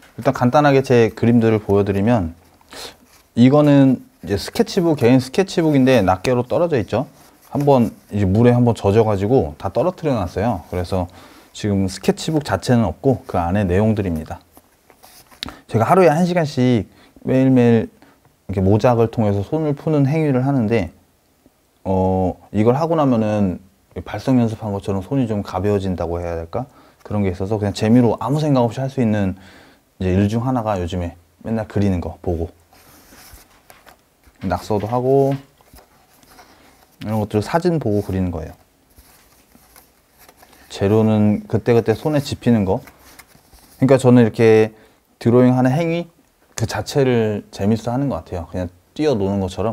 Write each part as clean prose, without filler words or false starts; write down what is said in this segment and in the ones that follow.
일단 간단하게 제 그림들을 보여드리면, 이거는 이제 스케치북, 개인 스케치북인데 낱개로 떨어져 있죠. 한번 이제 물에 한번 젖어가지고 다 떨어뜨려 놨어요. 그래서 지금 스케치북 자체는 없고 그 안에 내용들입니다. 제가 하루에 1시간씩 매일매일 이렇게 모작을 통해서 손을 푸는 행위를 하는데, 이걸 하고 나면은 발성 연습한 것처럼 손이 좀 가벼워진다고 해야 될까? 그런 게 있어서 그냥 재미로 아무 생각 없이 할 수 있는 이제 일 중 하나가 요즘에 맨날 그리는 거 보고 낙서도 하고 이런 것들 사진 보고 그리는 거예요. 재료는 그때그때 손에 집히는 거. 그러니까 저는 이렇게 드로잉 하는 행위 그 자체를 재밌어 하는 것 같아요. 그냥 뛰어노는 것처럼.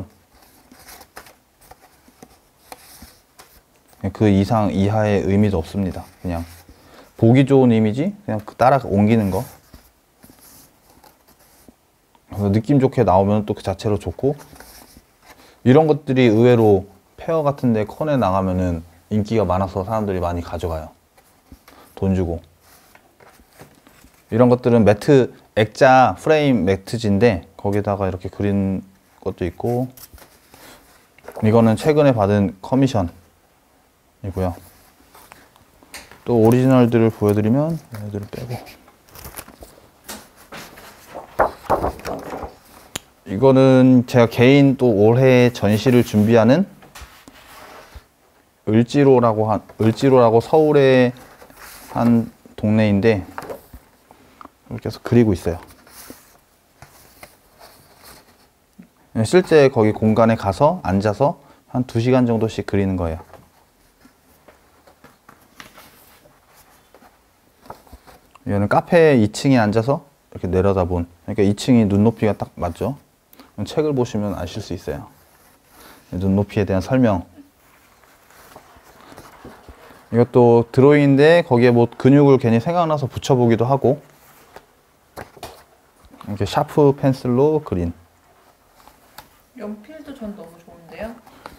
그 이상 이하의 의미도 없습니다. 그냥 보기 좋은 이미지 그냥 따라 옮기는 거. 느낌 좋게 나오면 또 그 자체로 좋고, 이런 것들이 의외로 페어 같은 데 콘에 나가면은 인기가 많아서 사람들이 많이 가져가요. 돈 주고. 이런 것들은 매트, 액자 프레임 매트지인데 거기다가 이렇게 그린 것도 있고, 이거는 최근에 받은 커미션이고요. 또 오리지널들을 보여드리면 얘네들을 빼고, 이거는 제가 개인 또 올해 전시를 준비하는 을지로라고 서울의 한 동네인데 이렇게 해서 그리고 있어요. 실제 거기 공간에 가서 앉아서 한 2시간 정도씩 그리는 거예요. 이거는 카페 2층에 앉아서 이렇게 내려다본, 그러니까 2층이 눈높이가 딱 맞죠? 책을 보시면 아실 수 있어요. 눈높이에 대한 설명. 이것도 드로잉인데 거기에 뭐 근육을 괜히 생각나서 붙여보기도 하고, 이렇게 샤프 펜슬로 그린. 연필도 전 너무 좋은데요.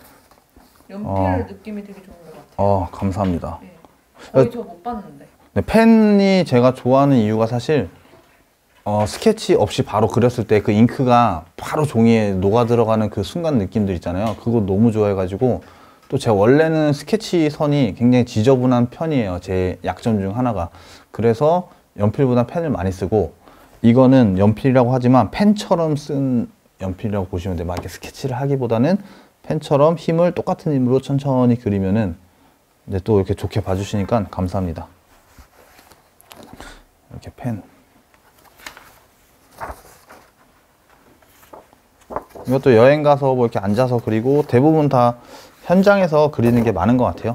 연필 느낌이 되게 좋은 것 같아요. 감사합니다. 네. 거의 저 못 봤는데. 네, 펜이 제가 좋아하는 이유가 사실 스케치 없이 바로 그렸을 때 그 잉크가 바로 종이에 녹아 들어가는 그 순간 느낌들 있잖아요. 그거 너무 좋아해가지고, 또 제가 원래는 스케치 선이 굉장히 지저분한 편이에요. 제 약점 중 하나가. 그래서 연필보다 펜을 많이 쓰고, 이거는 연필이라고 하지만 펜처럼 쓴 연필이라고 보시면 돼요. 막 이렇게 스케치를 하기보다는 펜처럼 힘을 똑같은 힘으로 천천히 그리면은, 근데 또 이렇게 좋게 봐주시니까 감사합니다. 이렇게 펜. 이것도 여행 가서 뭐 이렇게 앉아서 그리고, 대부분 다 현장에서 그리는 게 많은 것 같아요.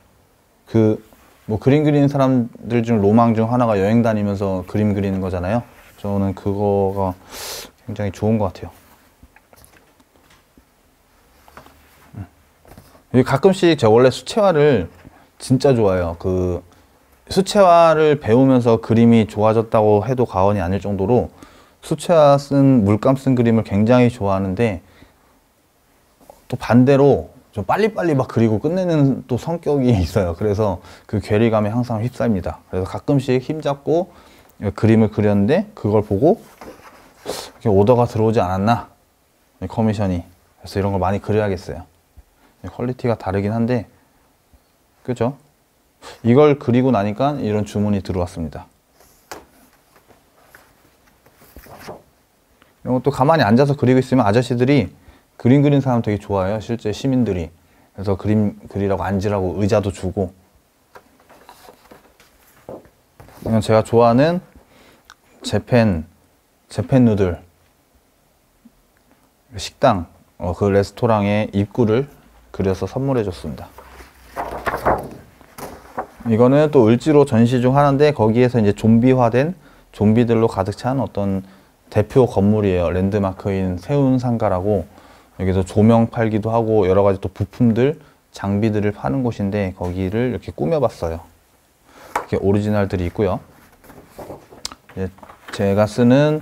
뭐 그림 그리는 사람들 중 로망 중 하나가 여행 다니면서 그림 그리는 거잖아요. 저는 그거가 굉장히 좋은 것 같아요. 가끔씩 제가 원래 수채화를 진짜 좋아해요. 그 수채화를 배우면서 그림이 좋아졌다고 해도 과언이 아닐 정도로 수채화 물감 쓴 그림을 굉장히 좋아하는데, 또 반대로 좀 빨리빨리 막 그리고 끝내는 또 성격이 있어요. 그래서 그 괴리감에 항상 휩싸입니다. 그래서 가끔씩 힘잡고 그림을 그렸는데 그걸 보고 이렇게 오더가 들어오지 않았나, 커미션이. 그래서 이런 걸 많이 그려야겠어요. 퀄리티가 다르긴 한데, 그죠? 이걸 그리고 나니까 이런 주문이 들어왔습니다. 이것도 가만히 앉아서 그리고 있으면 아저씨들이 그림 그리는 사람 되게 좋아해요. 실제 시민들이. 그래서 그림 그리라고 앉으라고 의자도 주고. 이건 제가 좋아하는 재팬 누들 식당, 그 레스토랑의 입구를 그려서 선물해 줬습니다. 이거는 또 을지로 전시 중 하나인데, 거기에서 이제 좀비화된, 좀비들로 가득 찬 어떤 대표 건물이에요. 랜드마크인 세운상가라고. 여기서 조명 팔기도 하고 여러 가지 또 부품들, 장비들을 파는 곳인데, 거기를 이렇게 꾸며봤어요. 이렇게 오리지널들이 있고요. 제가 쓰는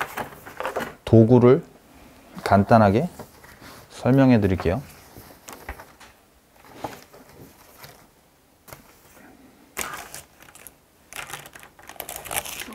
도구를 간단하게 설명해 드릴게요.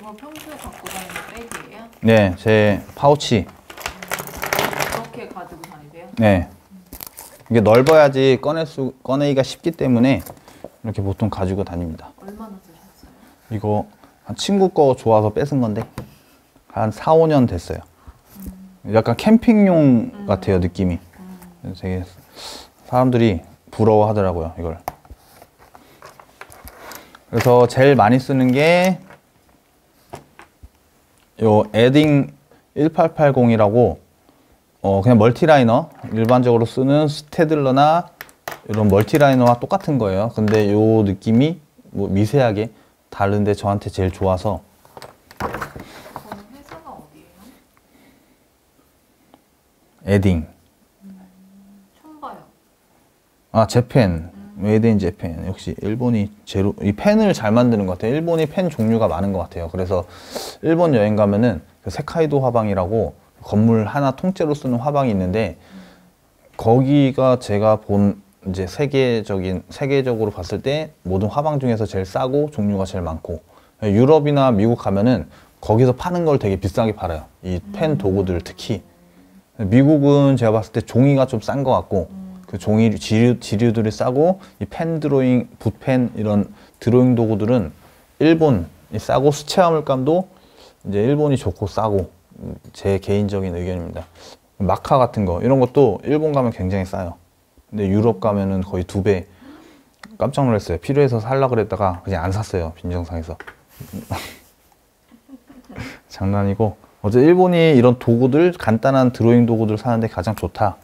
그거 평소에 갖고 다니는 백이에요? 네, 제 파우치. 그렇게 가지고 다니세요? 네. 이게 넓어야지 꺼내기가 쉽기 때문에 이렇게 보통 가지고 다닙니다. 얼마나 쓰셨어요? 이거 한 친구 거 좋아서 뺏은 건데 한 4, 5년 됐어요. 약간 캠핑용 같아요, 느낌이. 그래서 되게 사람들이 부러워하더라고요, 이걸. 그래서 제일 많이 쓰는 게 요 에딩 1880이라고 그냥 멀티라이너, 일반적으로 쓰는 스테들러나 이런 멀티라이너와 똑같은 거예요. 근데 요 느낌이 뭐 미세하게 다른데 저한테 제일 좋아서. 그거는 회사가 어디예요? 에딩. 처음 봐요. 아, 재팬. 메이드 인 재팬. 역시 일본이 제로, 이 펜을 잘 만드는 것 같아요. 일본이 펜 종류가 많은 것 같아요. 그래서 일본 여행 가면은 그 세카이도 화방이라고 건물 하나 통째로 쓰는 화방이 있는데, 거기가 제가 본 이제 세계적으로 봤을 때 모든 화방 중에서 제일 싸고 종류가 제일 많고, 유럽이나 미국 가면은 거기서 파는 걸 되게 비싸게 팔아요. 이 펜 도구들 특히. 미국은 제가 봤을 때 종이가 좀 싼 것 같고, 그 종이 지류들이 싸고, 이 펜 드로잉, 붓펜 이런 드로잉 도구들은 일본이 싸고, 수채화 물감도 이제 일본이 좋고 싸고, 제 개인적인 의견입니다. 마카 같은 거 이런 것도 일본 가면 굉장히 싸요. 근데 유럽 가면은 거의 2배. 깜짝 놀랐어요. 필요해서 살라 그랬다가 그냥 안 샀어요, 빈정상에서. 장난이고, 어제 일본이 이런 도구들, 간단한 드로잉 도구들 사는데 가장 좋다.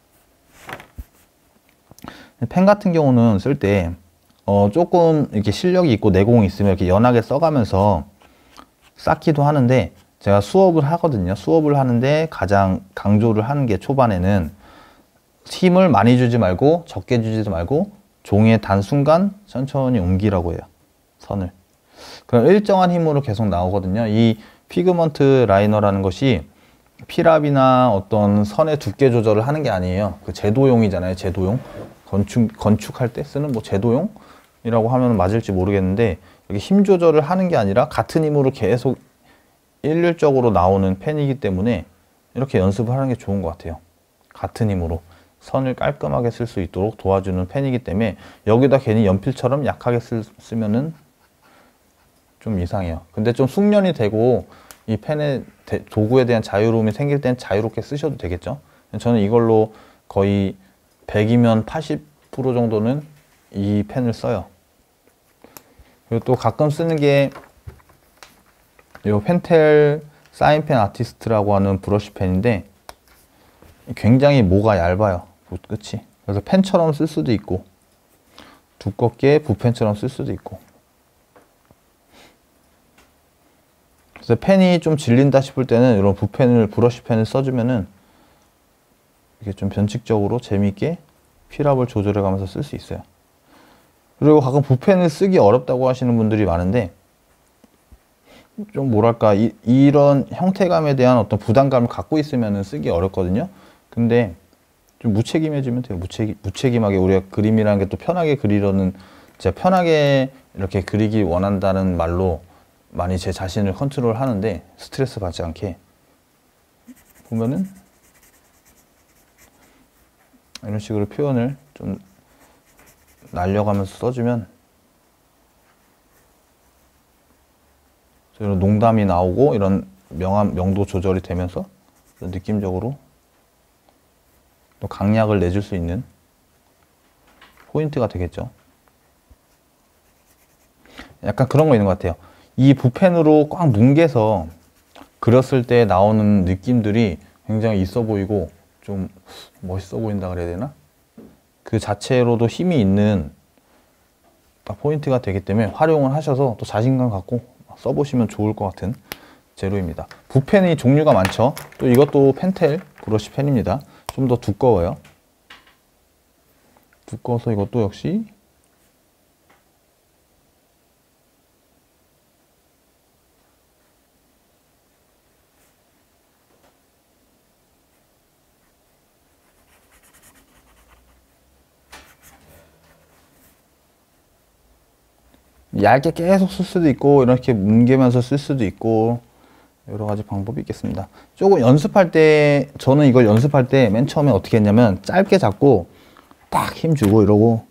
펜 같은 경우는 쓸 때 조금 이렇게 실력이 있고 내공이 있으면 이렇게 연하게 써가면서 쌓기도 하는데, 제가 수업을 하거든요. 수업을 하는데 가장 강조를 하는 게 초반에는 힘을 많이 주지 말고 적게 주지도 말고 종이에 단순간 천천히 옮기라고 해요, 선을. 그럼 일정한 힘으로 계속 나오거든요. 이 피그먼트 라이너라는 것이 피랍이나 어떤 선의 두께 조절을 하는 게 아니에요. 그 제도용이잖아요, 제도용. 건축할 때 쓰는 뭐 제도용이라고 하면 맞을지 모르겠는데, 이렇게 힘 조절을 하는 게 아니라 같은 힘으로 계속 일률적으로 나오는 펜이기 때문에 이렇게 연습을 하는 게 좋은 것 같아요. 같은 힘으로 선을 깔끔하게 쓸 수 있도록 도와주는 펜이기 때문에, 여기다 괜히 연필처럼 약하게 쓰면은 좀 이상해요. 근데 좀 숙련이 되고 이 펜의 도구에 대한 자유로움이 생길 땐 자유롭게 쓰셔도 되겠죠. 저는 이걸로 거의 100이면 80% 정도는 이 펜을 써요. 그리고 또 가끔 쓰는 게 이 펜텔 사인펜 아티스트라고 하는 브러쉬 펜인데, 굉장히 모가 얇아요, 끝이. 그래서 펜처럼 쓸 수도 있고 두껍게 붓펜처럼 쓸 수도 있고. 그래서 펜이 좀 질린다 싶을 때는 이런 브러쉬 펜을 써주면은 이게 좀 변칙적으로 재미있게 필압을 조절해 가면서 쓸 수 있어요. 그리고 가끔 붓펜을 쓰기 어렵다고 하시는 분들이 많은데, 좀 뭐랄까, 이런 형태감에 대한 어떤 부담감을 갖고 있으면 쓰기 어렵거든요. 근데 좀 무책임해지면 돼요. 무책임하게 우리가 그림이라는 게 또 편하게 그리려는, 제가 편하게 이렇게 그리기 원한다는 말로 많이 제 자신을 컨트롤 하는데, 스트레스 받지 않게 보면은 이런 식으로 표현을 좀 날려가면서 써주면 이런 농담이 나오고 이런 명도 조절이 되면서 느낌적으로 또 강약을 내줄 수 있는 포인트가 되겠죠. 약간 그런 거 있는 것 같아요. 이 붓펜으로 꽉 뭉개서 그렸을 때 나오는 느낌들이 굉장히 있어 보이고 좀 멋있어 보인다 그래야 되나? 그 자체로도 힘이 있는 딱 포인트가 되기 때문에 활용을 하셔서 또 자신감 갖고 써보시면 좋을 것 같은 재료입니다. 붓펜이 종류가 많죠. 또 이것도 펜텔 브러쉬 펜입니다. 좀 더 두꺼워요. 두꺼워서 이것도 역시 얇게 계속 쓸 수도 있고 이렇게 뭉개면서 쓸 수도 있고 여러 가지 방법이 있겠습니다. 조금 연습할 때 저는 이걸 연습할 때 맨 처음에 어떻게 했냐면 짧게 잡고 딱 힘주고 이러고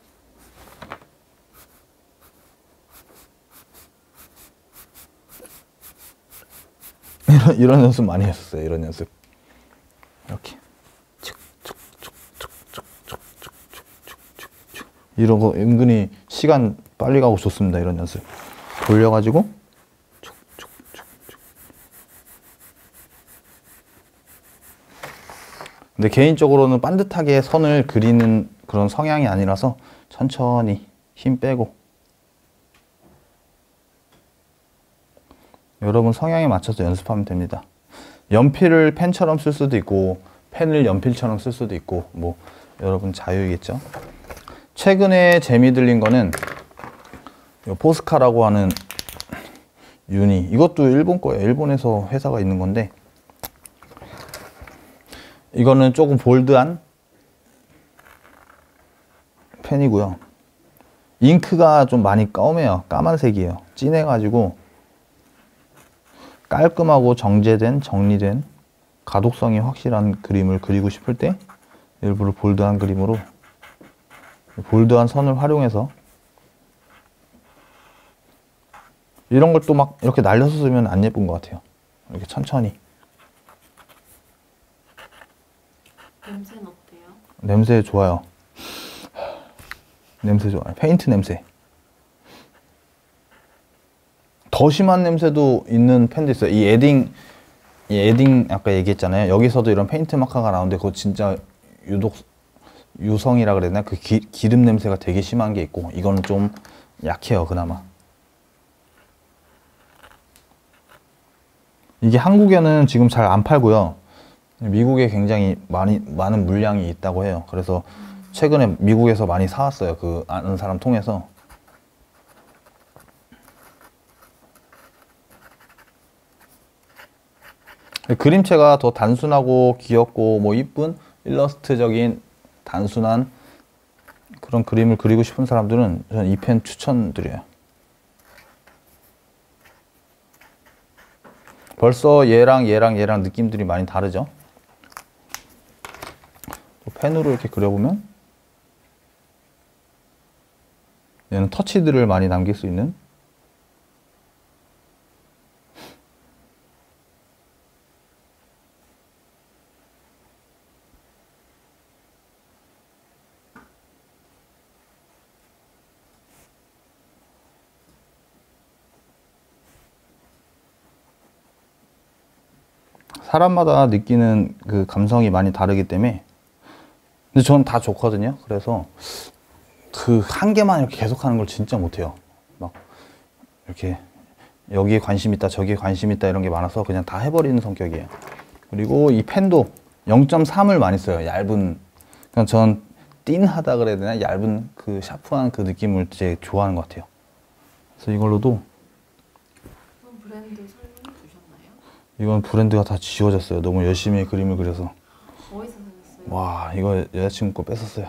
이런 연습 많이 했었어요. 이런 연습 이렇게 이런 거 은근히 시간 빨리 가고 좋습니다. 이런 연습 돌려가지고 근데 개인적으로는 반듯하게 선을 그리는 그런 성향이 아니라서 천천히 힘 빼고 여러분 성향에 맞춰서 연습하면 됩니다. 연필을 펜처럼 쓸 수도 있고 펜을 연필처럼 쓸 수도 있고 뭐 여러분 자유이겠죠. 최근에 재미 들린 거는 포스카라고 하는 유니, 이것도 일본 거예요. 일본에서 회사가 있는 건데 이거는 조금 볼드한 펜이고요. 잉크가 좀 많이 검해요. 까만색이에요. 진해가지고 깔끔하고 정리된 가독성이 확실한 그림을 그리고 싶을 때 일부러 볼드한 그림으로 볼드한 선을 활용해서 이런 걸 또 막 이렇게 날려서 쓰면 안 예쁜 것 같아요. 이렇게 천천히. 냄새는 어때요? 냄새 좋아요. 냄새 좋아요. 페인트 냄새. 더 심한 냄새도 있는 펜도 있어요. 이 에딩 아까 얘기했잖아요. 여기서도 이런 페인트 마커가 나오는데 그거 진짜 유독 유성이라 그래야 되나? 그 기름 냄새가 되게 심한 게 있고 이거는 좀 약해요. 그나마. 이게 한국에는 지금 잘 안 팔고요. 미국에 굉장히 많은 물량이 있다고 해요. 그래서 최근에 미국에서 많이 사왔어요. 그 아는 사람 통해서. 그림체가 더 단순하고 귀엽고 뭐 이쁜 일러스트적인 단순한 그런 그림을 그리고 싶은 사람들은 저는 이 펜 추천드려요. 벌써 얘랑 느낌들이 많이 다르죠? 또 펜으로 이렇게 그려보면 얘는 터치들을 많이 남길 수 있는 사람마다 느끼는 그 감성이 많이 다르기 때문에 근데 저는 다 좋거든요. 그래서 그 한 개만 이렇게 계속 하는 걸 진짜 못해요. 막 이렇게 여기에 관심 있다 저기에 관심 있다 이런 게 많아서 그냥 다 해버리는 성격이에요. 그리고 이 펜도 0.3을 많이 써요. 얇은 그냥 전 띵하다 그래야 되나? 얇은 그 샤프한 그 느낌을 되게 좋아하는 것 같아요. 그래서 이걸로도 브랜드 설명해 주셨나요? 이건 브랜드가 다 지워졌어요. 너무 열심히 그림을 그려서. 어디서 사셨어요? 와, 이거 여자친구 거 뺏었어요.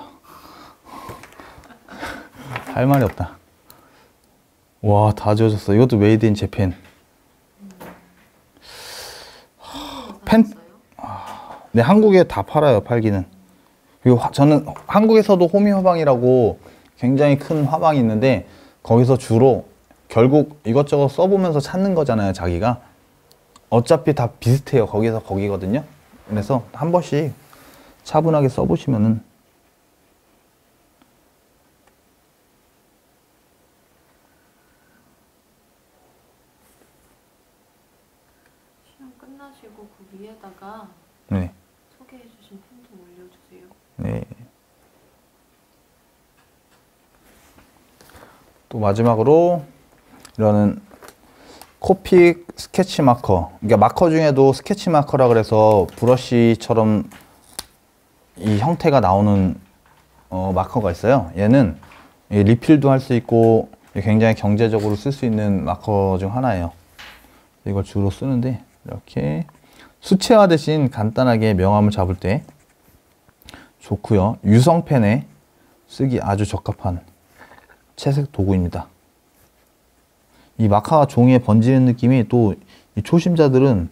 할 말이 없다. 와, 다 지워졌어. 이것도 메이드 인 재팬. 펜, 네, 한국에 다 팔아요, 팔기는. 그리고 저는 한국에서도 호미 화방이라고 굉장히 큰 화방이 있는데 거기서 주로 결국 이것저것 써보면서 찾는 거잖아요, 자기가. 어차피 다 비슷해요. 거기서 거기거든요. 그래서 한 번씩 차분하게 써보시면은 시험 끝나시고 그 위에다가 네. 소개해주신 펜 좀 올려주세요. 네. 또 마지막으로 이런 코픽 스케치 마커. 그러니까 마커 중에도 스케치 마커라 그래서 브러쉬처럼 이 형태가 나오는 마커가 있어요. 얘는 리필도 할 수 있고 굉장히 경제적으로 쓸 수 있는 마커 중 하나예요. 이걸 주로 쓰는데 이렇게 수채화 대신 간단하게 명암을 잡을 때 좋고요. 유성펜에 쓰기 아주 적합한 채색 도구입니다. 이 마카가 종이에 번지는 느낌이 또 이 초심자들은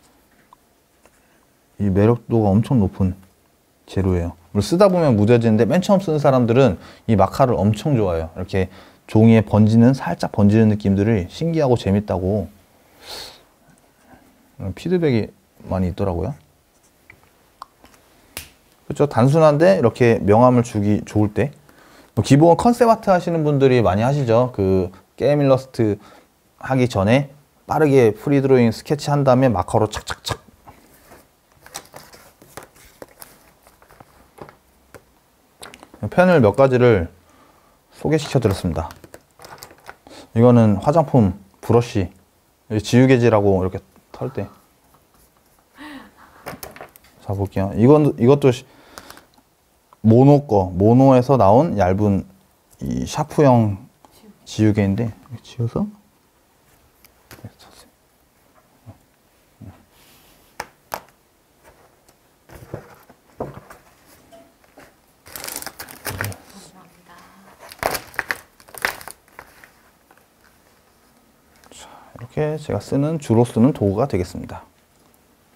이 매력도가 엄청 높은 재료예요. 물 쓰다 보면 무뎌지는데 맨 처음 쓰는 사람들은 이 마카를 엄청 좋아해요. 이렇게 종이에 번지는 살짝 번지는 느낌들이 신기하고 재밌다고 피드백이 많이 있더라고요. 그렇죠. 단순한데 이렇게 명암을 주기 좋을 때 뭐 기본 컨셉 아트 하시는 분들이 많이 하시죠. 그 게임 일러스트 하기 전에 빠르게 프리 드로잉 스케치 한 다음에 마커로 착착착. 펜을 몇 가지를 소개시켜 드렸습니다. 이거는 화장품 브러쉬, 지우개질하고 이렇게 털 때. 자, 볼게요. 이것도 모노에서 나온 얇은 이 샤프형 지우개인데, 지워서 이렇게 제가 주로 쓰는 도구가 되겠습니다.